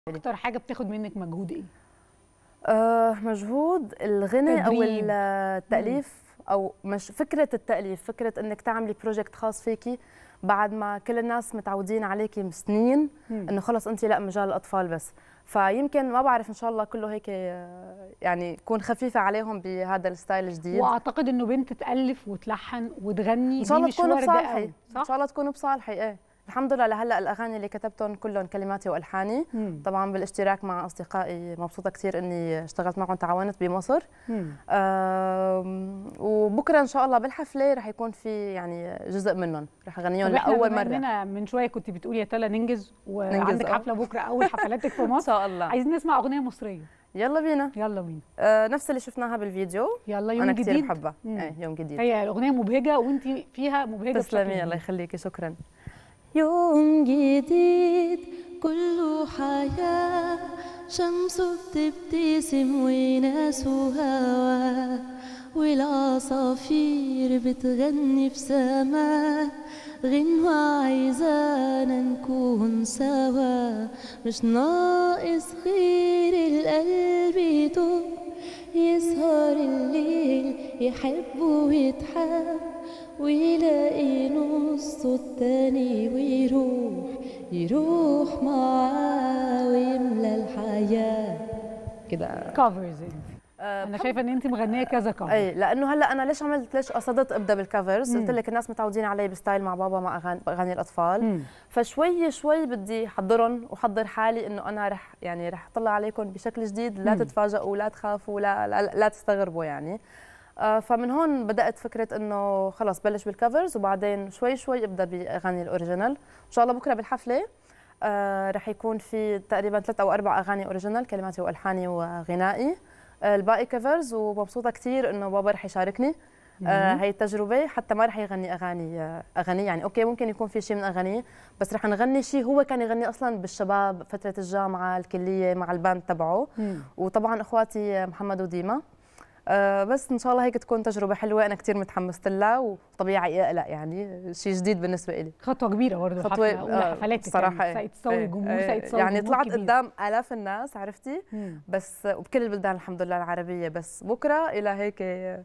اكتر حاجه بتاخد منك مجهود ايه؟ مجهود الغنى او تدريب. التأليف، او مش فكرة التأليف، فكرة انك تعملي بروجكت خاص فيكي بعد ما كل الناس متعودين عليكي سنين انه خلص انت لا مجال الاطفال بس. فيمكن ما بعرف ان شاء الله كله هيك يعني يكون خفيفة عليهم بهذا الستايل الجديد. واعتقد انه بنت تالف وتلحن وتغني ان شاء دي الله مش تكونوا وارده بصالحي، قوي، ان صح؟ شاء الله تكونوا بصالحي. ايه الحمد لله لهلا الاغاني اللي كتبتهم كلهم كلماتي والحاني. طبعا بالاشتراك مع اصدقائي، مبسوطه كثير اني اشتغلت معهم، تعاونت بمصر. وبكره ان شاء الله بالحفله رح يكون في يعني جزء منهم رح اغنيهم طب احنا لاول بما مره. اننا من شويه كنت بتقولي يا تلا ننجز وعندك حفله بكره اول حفلاتك في ان مصر، شاء الله عايزين نسمع اغنيه مصريه. يلا بينا. يلا بينا. نفس اللي شفناها بالفيديو. يلا يوم انا جديد. كثير بحبها. يوم جديد. هي الاغنيه مبهجه وانت فيها مبهجه بشكل تسلمي كبير. الله يخليكي، شكرا. يوم جديد كله حياة، شمسه بتبتسم وناس وهوا، والعصافير بتغني في سماه غنوة عايزانا نكون سوا. مش ناقص غير القلب يدق، يسهر الليل يحب ويتحب، ويلاقي نصه التاني يروح معاه ويملى الحياة كده. كفرز انت. انا شايفه ان انت مغنيه كذا كفر. اي لانه هلا انا ليش قصدت ابدا بالكفرز؟ قلت لك الناس متعودين علي بستايل مع بابا مع اغاني الاطفال. فشوي شوي بدي احضرهم واحضر حالي انه انا رح اطلع عليكم بشكل جديد، لا تتفاجئوا لا تخافوا لا تستغربوا يعني. فمن هون بدات فكره انه خلص بلش بالكفرز وبعدين شوي شوي ابدا باغاني الاوريجينال. ان شاء الله بكره بالحفله رح يكون في تقريبا 3 أو 4 اغاني اوريجينال كلماتي والحاني وغنائي، الباقي كفرز. ومبسوطه كثير انه بابا رح يشاركني هي التجربه، حتى ما رح يغني اغاني يعني اوكي ممكن يكون في شيء من اغانيه، بس رح نغني شيء هو كان يغني اصلا بالشباب فتره الجامعه الكليه مع الباند تبعه. وطبعا اخواتي محمد وديما. بس ان شاء الله هيك تكون تجربه حلوه، انا كثير متحمسه لها وطبيعي اقلق يعني شيء جديد بالنسبه لي. خطوه كبيره برضه، خطوه حفلاتك صراحه يعني سايد الجمهور يعني طلعت قدام الاف الناس عرفتي. بس وبكل البلدان الحمد لله العربيه، بس بكره الى هيك